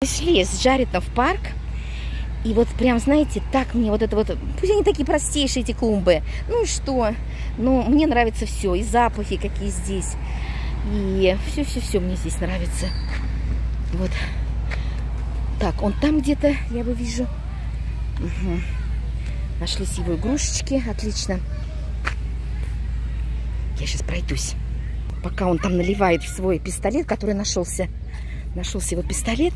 Пришли с Джаредом в парк. И вот прям, знаете, так мне вот это вот... Пусть они такие простейшие, эти клумбы. Ну и что? Но мне нравится все. И запахи какие здесь. И все-все-все мне здесь нравится. Вот. Так, он там где-то, я его вижу. Угу. Нашлись его игрушечки. Отлично. Я сейчас пройдусь. Пока он там наливает в свой пистолет, который нашелся. Нашелся его пистолет.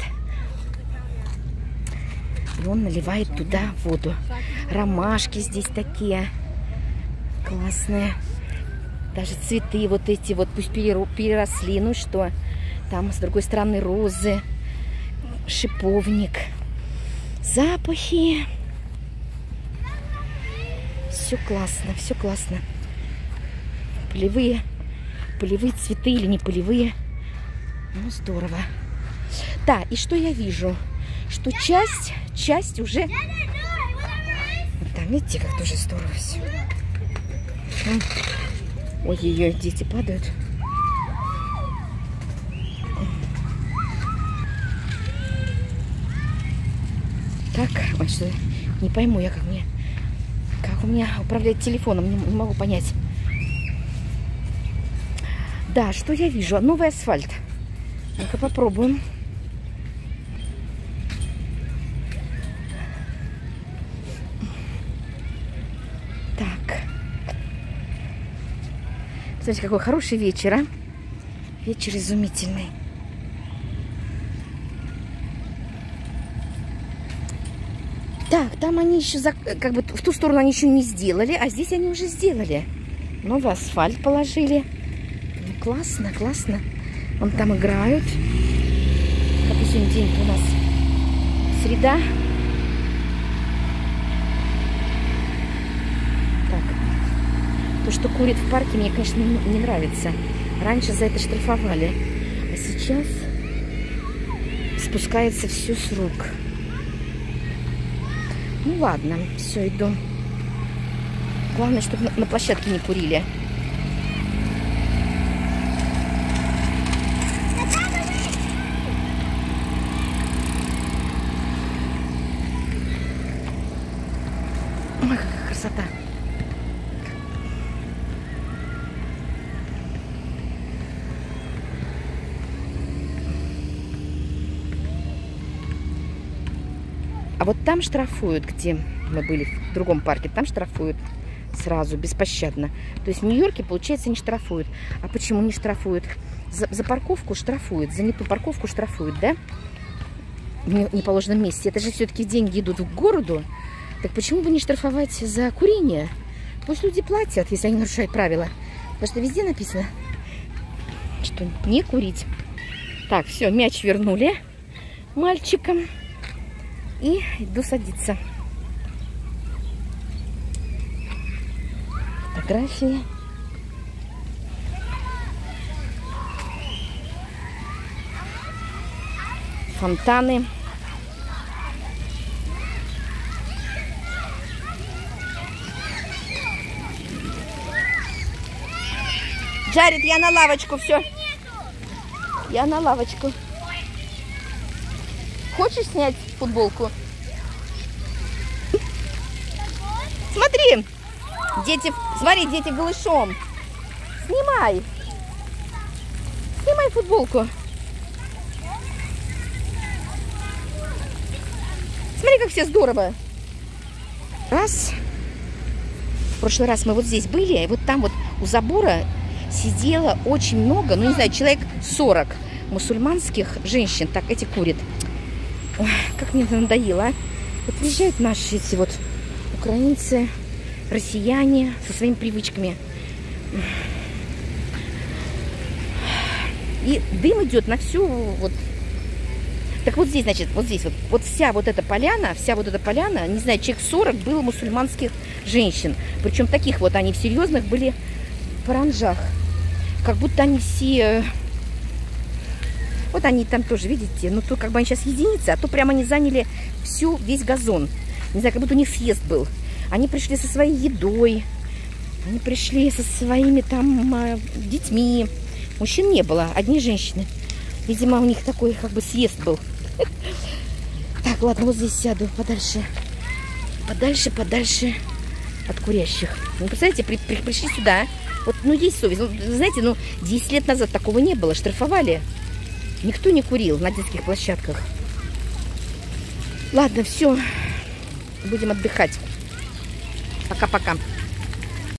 И он наливает туда воду. Ромашки здесь такие классные. Даже цветы вот эти вот пусть переросли. Ну что, там с другой стороны розы, шиповник, запахи. Все классно, все классно. Полевые цветы или не полевые. Ну, здорово. Да, и что я вижу? Что часть уже... Вот там, видите, как тоже здорово все. Ой-ой-ой, дети падают. Так, ой, что не пойму я, как у меня управлять телефоном, не могу понять. Да, что я вижу? Новый асфальт. Ну-ка попробуем. Так. Смотрите, какой хороший вечер, а? Вечер изумительный. Так, там они еще, как бы в ту сторону они еще не сделали, а здесь они уже сделали. Новый асфальт положили. Ну, классно, классно. Вон там играют. Какой сегодня день у нас? Среда. Так. То, что курит в парке, мне, конечно, не нравится. Раньше за это штрафовали. А сейчас спускается все с рук. Ну ладно, все, иду. Главное, чтобы на площадке не курили. Ой, какая красота. А вот там штрафуют, где мы были, в другом парке, там штрафуют сразу, беспощадно. То есть в Нью-Йорке, получается, не штрафуют. А почему не штрафуют? За парковку штрафуют, за не ту парковку штрафуют, да? В неположенном месте. Это же все-таки деньги идут в городу. Так почему бы не штрафовать за курение? Пусть люди платят, если они нарушают правила. Потому что везде написано, что не курить. Так, все, мяч вернули мальчикам. И иду садиться. Фотографии. Фонтаны. Джаред, я на лавочку, все. Я на лавочку. Хочешь снять футболку? Смотри, смотри, дети голышом. Снимай. Снимай футболку. Смотри, как все здорово. Раз. В прошлый раз мы вот здесь были, и вот там вот у забора сидело очень много, ну не знаю, человек 40 мусульманских женщин. Так, эти курят. Ой, как мне это надоело, а? Вот приезжают наши эти вот украинцы, россияне со своими привычками. И дым идет на всю вот. Так вот здесь, значит, вот здесь вот вся вот эта поляна, не знаю, человек 40 было мусульманских женщин. Причем таких вот, они в серьезных были паранджах. Как будто они все... Вот они там тоже, видите, ну то как бы они сейчас единицы, а то прямо они заняли весь газон. Не знаю, как будто у них съезд был. Они пришли со своей едой, они пришли со своими там детьми. Мужчин не было, одни женщины. Видимо, у них такой как бы съезд был. Так, ладно, вот здесь сяду подальше. Подальше от курящих. Вы представляете, пришли сюда. Вот, ну, есть совесть. Ну, знаете, ну, 10 лет назад такого не было. Штрафовали. Никто не курил на детских площадках. Ладно, все. Будем отдыхать. Пока-пока.